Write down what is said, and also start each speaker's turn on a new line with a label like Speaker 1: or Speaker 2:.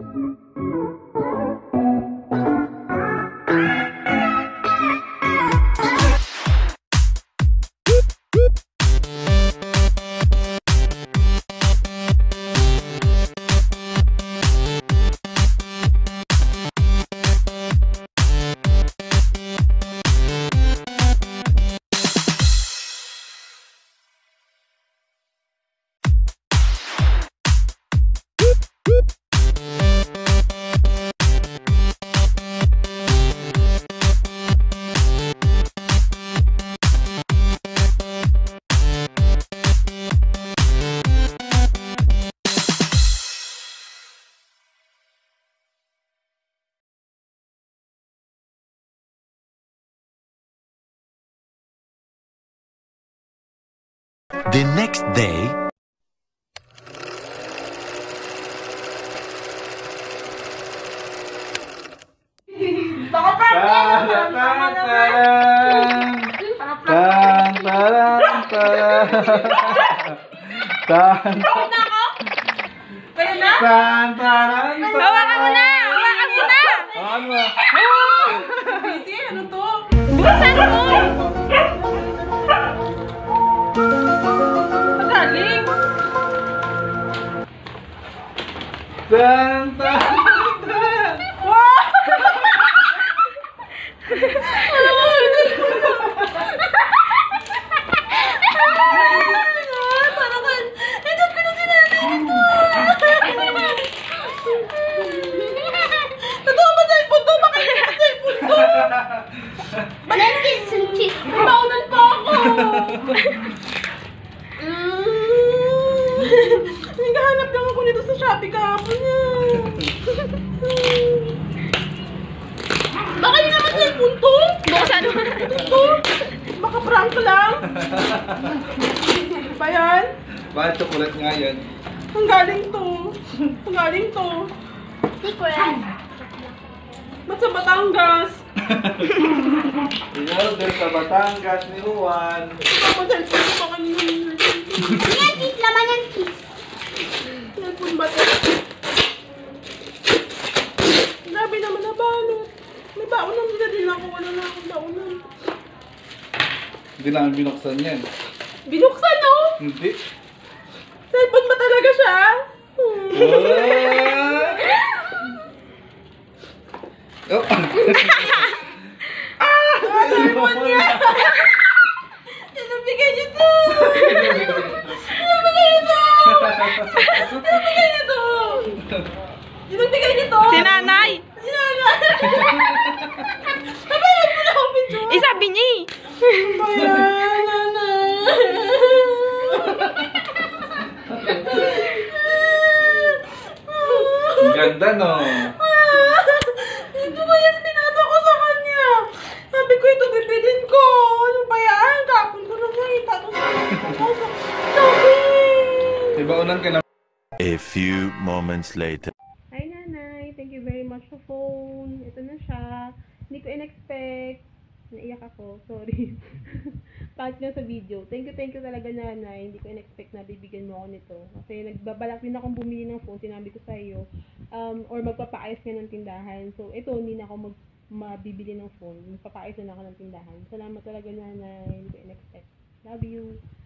Speaker 1: The next day.
Speaker 2: Hawakan mo na! Hawakan mo na!
Speaker 3: Busy? Ano to?
Speaker 2: Buksan mo!
Speaker 3: Pagaling! Baunan pa ako! Naghahanap lang ako nito sa Shopee kahapon niya. Baka yun naman cellphone to?
Speaker 2: Buksan mo!
Speaker 3: Ito? Baka prank lang? Ba yan?
Speaker 4: Bakit chocolate nga yan?
Speaker 3: Ang galing to. Ang galing to.
Speaker 2: Secret!
Speaker 3: Ba't sa Batangas?
Speaker 4: In-order sa Batangas ni Juan.
Speaker 3: Ako cellphone ko pa kanina.
Speaker 2: Yan, kiss! Laman yan, kiss!
Speaker 3: Cellphone ba ito? Grabe naman na balot. May baonan nila din ako. Wala na akong baonan.
Speaker 4: Hindi namin binuksan yan.
Speaker 3: Binuksan no?
Speaker 4: Hindi.
Speaker 3: Cellphone ba talaga siya?
Speaker 4: Oh!
Speaker 3: Cellphone niya! Sinabigay niyo to! Sinabigay niyo to! Sinabigay niyo to! Sinabigay niyo to!
Speaker 2: Si nanay!
Speaker 3: Si nanay! Sabayan mo na ako, Pincho!
Speaker 2: Isabi niya eh!
Speaker 3: Ayan, nanay!
Speaker 4: Ang ganda, no?
Speaker 3: Ito ko yan, pinasa ko sa kanya. Sabi ko, ito bibilin ko. Ano ba yan? Kapon ko na nga eh. Tapos sabi!
Speaker 4: May baunan ka na.
Speaker 1: A few moments later.
Speaker 3: Hi, nanay. Thank you very much sa phone. Ito na siya. Hindi ko in-expect. Naiyak ako. Sorry. Part na sa video. Thank you talaga, nanay. Hindi ko in-expect na bibigyan mo ako nito. Kasi nagbabalak din akong bumili ng phone. Sinabi ko sa iyo. Or magpapaayos ka ng tindahan. So, ito, hindi na ako mabibili ng phone. Magpapaayos na ako ng tindahan. Salamat talaga, nanay. Hindi ko in-expect. Love you.